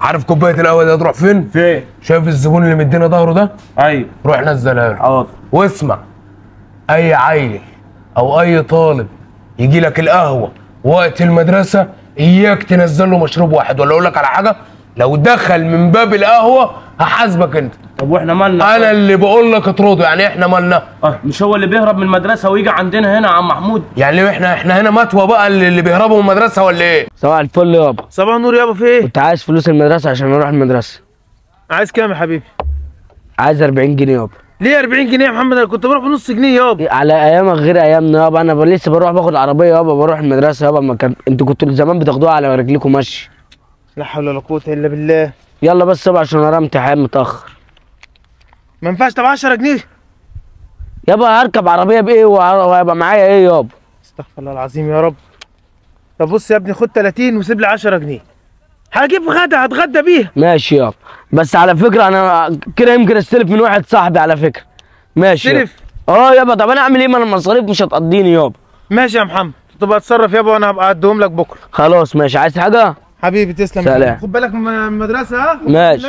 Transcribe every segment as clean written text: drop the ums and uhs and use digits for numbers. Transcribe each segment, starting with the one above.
عارف كوبايه القهوه دي هتروح فين؟ فين؟ شايف الزبون اللي مدينا ظهره ده؟ ايوه روح نزلها له. حاضر. واسمع، اي عيل او اي طالب يجي لك القهوه وقت المدرسه اياك تنزل له مشروب واحد، ولا اقول لك على حاجه، لو دخل من باب القهوه هحاسبك انت. طب واحنا مالنا؟ انا اللي بقول لك اطرده، يعني احنا مالنا؟ مش هو اللي بيهرب من المدرسه ويجي عندنا هنا يا عم محمود؟ يعني احنا هنا متوى بقى اللي بيهربوا من المدرسه ولا ايه؟ صباح الفل يابا. صباح النور يابا. في ايه؟ كنت عايز فلوس المدرسه عشان اروح المدرسه. عايز كام يا حبيبي؟ عايز 40 جنيه يابا. ليه 40 جنيه يا محمد؟ انا كنت بروح بنص جنيه يابا. على ايامك غير ايامنا يابا، انا لسه بروح باخد عربيه يابا بروح المدرسه يابا. ما كان انتوا كنتوا زمان بتاخدوها على رجليكم ماشي. لا حول ولا قوه الا بالله. يلا بس يابا عشان انا امتحان متاخر. ما ينفعش. طب 10 جنيه يابا هركب عربيه بايه وهيبقى معايا ايه يابا؟ استغفر الله العظيم يا رب. طب بص يا ابني، خد 30 وسيب لي 10 جنيه. هجيب غدا هتغدى بيها. ماشي يابا، بس على فكره انا كده يمكن استلف من واحد صاحبي على فكره. ماشي استلف؟ يابا. طب انا اعمل ايه؟ ما انا المصاريف مش هتقضيني يابا. ماشي يا محمد، تبقى اتصرف يابا وانا هبقى اديهم لك بكره. خلاص ماشي. عايز حاجه؟ حبيبي تسلم. سلام. خد بالك من المدرسه. ها ماشي.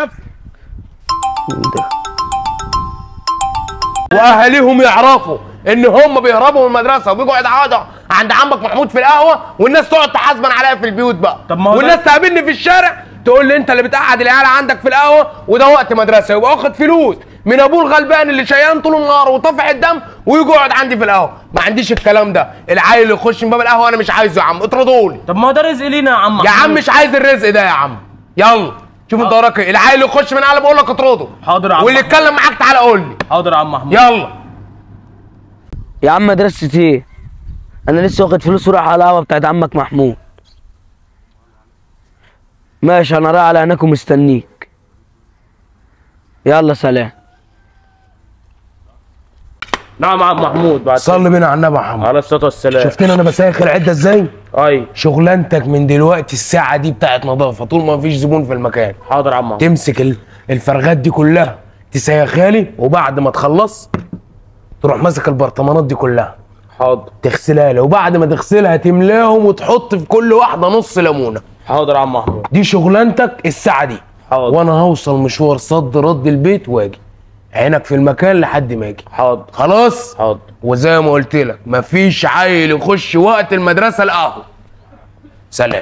واهاليهم يعرفوا ان هم بيهربوا من المدرسه وبيجوا يقعدوا عند عمك محمود في القهوه، والناس تقعد تحاسبن عليا في البيوت بقى. طب ما هو والناس تقابلني في الشارع تقول لي انت اللي بتقعد العيال عندك في القهوه وده وقت مدرسه، يبقى واخد فلوس من ابوه الغلبان اللي شيان طول النهار وطافح الدم ويجي يقعد عندي في القهوه. ما عنديش الكلام ده. العيل اللي يخش من باب القهوه انا مش عايزه يا عم، اطردوا لي. طب ما هو ده رزق لينا يا عم. يا عم مش عايز الرزق ده يا عم. يلا شوف انت وراك ايه. العيل اللي يخش من قلب بقول لك اطرده. حاضر يا عم. واللي يتكلم معاك تعالى قول لي. حاضر يا عم محمود. يلا يا عم مدرستي ايه؟ انا لسه واخد فلوس ورايح على القهوه بتاعت عمك محمود. ماشي انا رايح على هناك ومستنيك. يلا سلام. نعم يا عم محمود. بعد صلي بينا على النبي يا محمد على الصلاه والسلام. شفتني انا بسايخ العده ازاي؟ ايوه شغلانتك من دلوقتي الساعه دي بتاعت نظافه طول ما مفيش زبون في المكان. حاضر يا عم محمود. تمسك الفرغات دي كلها تسيخها لي، وبعد ما تخلص تروح ماسك البرطمانات دي كلها حاضر. تغسلها لي، وبعد ما تغسلها تملاهم وتحط في كل واحده نص ليمونه. حاضر يا عم محمود. دي شغلانتك الساعه دي. حاضر. وانا هوصل مشوار صد رد البيت واجي. عينك في المكان لحد ما اجي. حاضر. خلاص؟ حاضر. وزي ما قلت لك مفيش عيل يخش وقت المدرسه القهوه. سلام.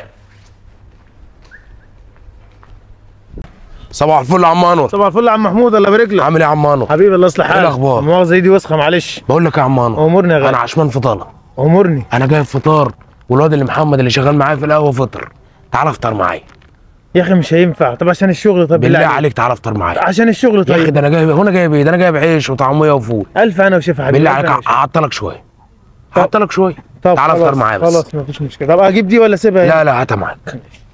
صباح الفل يا عم انور. صباح الفل يا عم محمود. الله يبارك لك. عامل ايه يا عم انور؟ حبيبي الله يصلح حالك. ايه الاخبار؟ المؤاخذه ايدي وسخه معلش. بقول لك يا عم انور، امورني يا غالي. انا عشمان فطاره. امورني. انا جايب فطار، والواد اللي محمد اللي شغال معايا في القهوه فطر. تعال افطر معايا. يا اخي مش هينفع. طب عشان الشغل. طب بالله عليك تعال افطر معايا. عشان الشغل. طيب يا اخي ده انا جايب، هو انا جايب ايه؟ ده انا جايب عيش وطعميه وفول. الف انا وشفا حبيبي. بالله عليك هعطلك شويه. هعطلك شويه. طب تعال افطر معايا بس. خلاص مفيش مشكله. طب اجيب دي ولا اسيبها؟ لا لا هاتها معاك.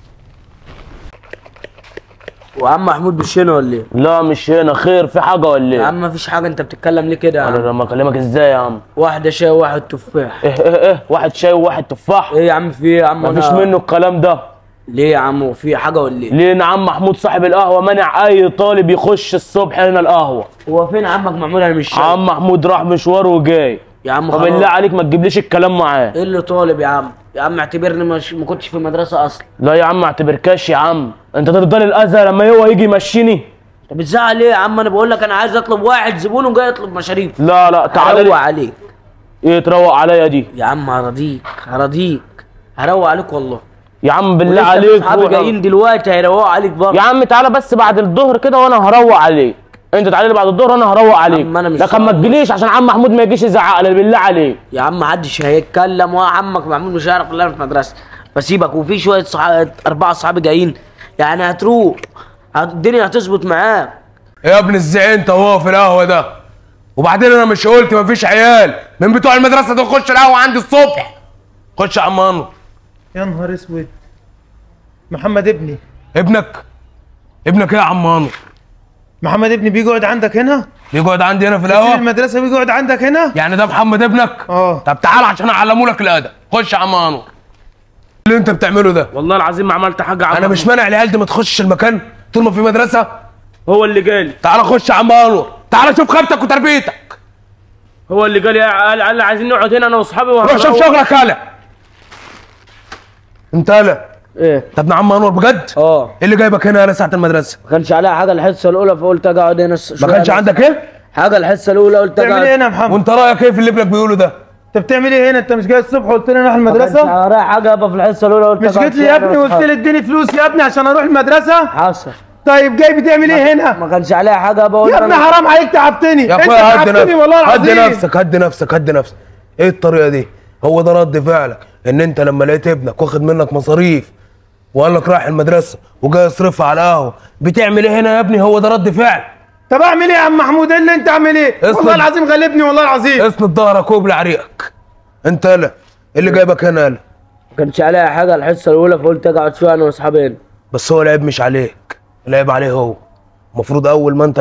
وعم محمود مش هنا ولا ايه؟ لا مش هنا. خير في حاجه ولا يا ايه؟ عم مفيش حاجه. انت بتتكلم ليه كده يا انا عم؟ لما اكلمك ازاي يا عم؟ واحده شاي وواحد تفاح. ايه واحد شاي وواحد تفاح؟ ايه يا عم في ايه يا عم؟ مفيش منه الكلام ده. ليه يا عم؟ وفي حاجه ولا ايه؟ ليه؟ عم محمود صاحب القهوه منع اي طالب يخش الصبح هنا القهوه. هو فين عمك محمود؟ انا مش شايف. عم محمود راح مشوار وجاي. يا عم طب خلاص. بالله عليك ما تجيبليش الكلام معاه. ايه اللي طالب يا عم؟ يا عم اعتبرني ما كنتش في المدرسه اصلا. لا يا عم ما اعتبركاش يا عم. انت ترضى لي الاذى لما هو يجي يمشيني؟ طب بتزعل ليه يا عم؟ انا بقول لك انا عايز اطلب واحد زبون وجاي يطلب مشاريب. لا تعالى هروق عليك. ايه تروق عليا دي؟ يا عم هرضيك هروق عليك والله. يا عم بالله عليك. اصحابي جايين دلوقتي هيروقوا عليك برضه. يا عم تعالى بس بعد الظهر كده وانا هروق عليك. انت تعالى لي بعد الظهر وانا هروق عليك. عم أنا مش لكن ما تجيليش عشان عم محمود ما يجيش يزعق لي بالله عليك. يا عم محدش هيتكلم، وعمك محمود مش هيعرف اللي انا في مدرسه. فسيبك. وفي شويه اربعه صحابي جايين يعني هتروح الدنيا هتظبط معاك. يا ابن الزعيم انت وهو في القهوه ده. وبعدين انا مش قلت مفيش عيال من بتوع المدرسه دول يخش القهوه عندي الصبح؟ خش يا عم انور. يا نهار اسود. محمد ابني. ابنك ايه يا عم انور؟ محمد ابني بيقعد عندك هنا؟ بيقعد عندي هنا في في القهوه؟ المدرسه بيقعد عندك هنا؟ يعني ده محمد ابنك؟ طب تعال عشان اعلمه لك الادب. خش يا عم انور. اللي انت بتعمله ده والله العظيم ما عملت حاجه يا عم. انا مش مانع العيال دي ما تخشش المكان طول ما في مدرسه. هو اللي جالي. تعال خش يا عم انور. تعال شوف خيبتك وتربيتك. هو اللي جالي قال عايزين نقعد هنا انا واصحابي روح شوف شغلك. هلا انت هلا ايه؟ انت ابن عم انور بجد؟ اه. ايه اللي جايبك هنا يا ساعه المدرسه؟ ما كانش عليها حاجه الحصه الاولى فقلت اجي اقعد هنا ما كانش عندك ايه؟ حاجه الحصه الاولى قلت اجي بتعمل ايه هنا يا محمد؟ وانت رايك ايه في اللي ابنك بيقوله ده؟ انت بتعمل ايه هنا؟ انت مش جاي الصبح قلت لي نروح ما كانش المدرسه؟ عليها حاجه يابا في الحصه الاولى قلت مش جيت لي يا ابني وقلت لي اديني فلوس يا ابني عشان اروح المدرسه؟ حصل. طيب جاي بتعمل ايه هنا؟ ما كانش عليها حاجه يابا يا ابني حرام عليك تعبتني. يا انت اخويا هدي تعبتني والله نفسك، العظيم. هدي نفسك، هدي نفسك. ايه الطريقه دي؟ هو ده رد فعلك ان انت لما لقيت ابنك واخد منك مصاريف وقال لك رايح المدرسه وجاي يصرفها على القهوه، بتعمل ايه هنا يا ابني؟ هو ده رد فعل؟ طب اعمل ايه يا عم محمود؟ ايه اللي انت عامل ايه؟ اسند. والله العظيم غلبني والله العظيم. اسند ظهرك وابلع ريقك. انت يالا ايه اللي جايبك هنا يالا؟ ما كانش عليها حاجه الحصه الاولى فقلت اجي اقعد شويه انا واصحابي هنا. بس هو العيب مش عليك، العيب عليه هو. المفروض اول ما انت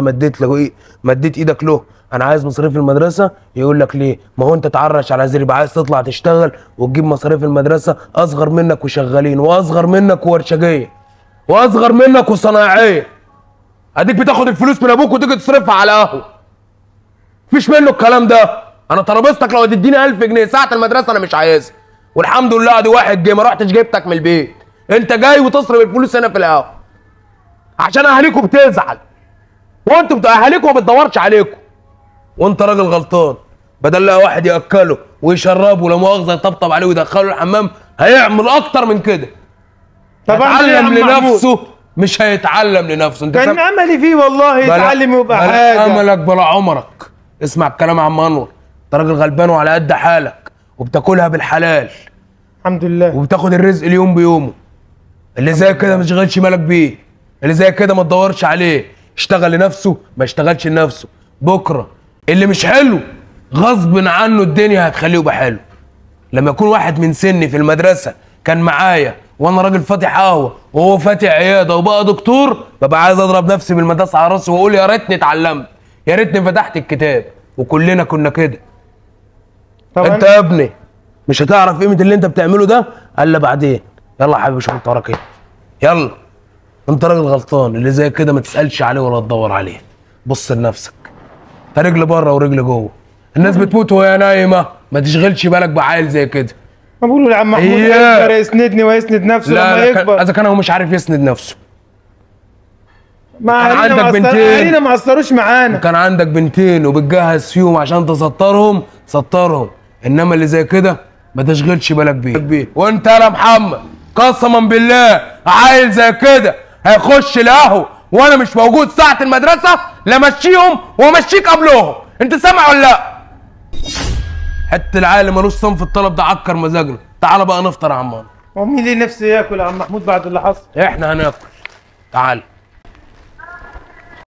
مديت ايدك له انا عايز مصاريف المدرسه، يقول لك ليه؟ ما هو انت تعرش على زريب، عايز تطلع تشتغل وتجيب مصاريف المدرسه اصغر منك وشغالين واصغر منك وورشجيه واصغر منك وصنايعيه. اديك بتاخد الفلوس من ابوك وتيجي تصرفها على قهوه. مفيش منه الكلام ده. انا ترابيزتك لو هتديني 1000 جنيه ساعه المدرسه انا مش عايزها. والحمد لله ادي واحد جه ما رحتش جبتك من البيت. انت جاي وتصرف الفلوس هنا في القهوه عشان اهاليكم بتزعل، وانتوا اهاليكم ما بتدورش عليكم. وانت راجل غلطان، بدل لا واحد ياكله ويشربه ولا مؤاخذه يطبطب عليه ويدخله الحمام هيعمل اكتر من كده. طب اعمل ايه يا هيتعلم عم محمود؟ لنفسه مش هيتعلم لنفسه. انت كان املي فيه والله يتعلم ويبقى بلا حاجه. املك بلا عمرك. اسمع الكلام يا عم انور، انت راجل غلبان وعلى قد حالك وبتاكلها بالحلال الحمد لله. وبتاخد الرزق اليوم بيومه. اللي زي كده ما تشغلش بالك بيه، اللي زي كده ما تدورش عليه، اشتغل لنفسه ما اشتغلش لنفسه. بكره اللي مش حلو غصب عنه الدنيا هتخليه يبقى حلو. لما يكون واحد من سني في المدرسه كان معايا وانا راجل فاتح قهوه وهو فاتح عياده وبقى دكتور، ببقى عايز اضرب نفسي بالمدرسه على راسي واقول يا ريتني اتعلمت، يا ريتني فتحت الكتاب. وكلنا كنا كده. انت يا ابني مش هتعرف قيمه اللي انت بتعمله ده الا بعدين. يلا يا حبيبي شوف انت وراك ايه. يلا انت راجل غلطان، اللي زي كده ما تسالش عليه ولا تدور عليه. بص لنفسك، انت رجل بره ورجل جوه. الناس بتموت وهي نايمه، ما تشغلش بالك بعيل زي كده. ما بقولوا يا عم محمود هيكبر يسندني ويسند نفسه لما يكبر. اذا كان هو مش عارف يسند نفسه. ما عندك بنتين، اهالينا ما قصروش معانا. كان عندك بنتين وبتجهز فيهم عشان تسطرهم سطرهم، انما اللي زي كده ما تشغلش بالك بيه. وانت يا محمد قسما بالله عيل زي كده هيخش القهوه وانا مش موجود ساعه المدرسه لمشيهم وامشيك قبلهم. انت سامع ولا لا؟ حتى العيال اللي ملوش صنف الطلب ده عكر مزاجنا. تعال بقى نفطر يا عمان. ومين اللي نفسه ياكل يا عم محمود بعد اللي حصل؟ احنا هناكل. تعال.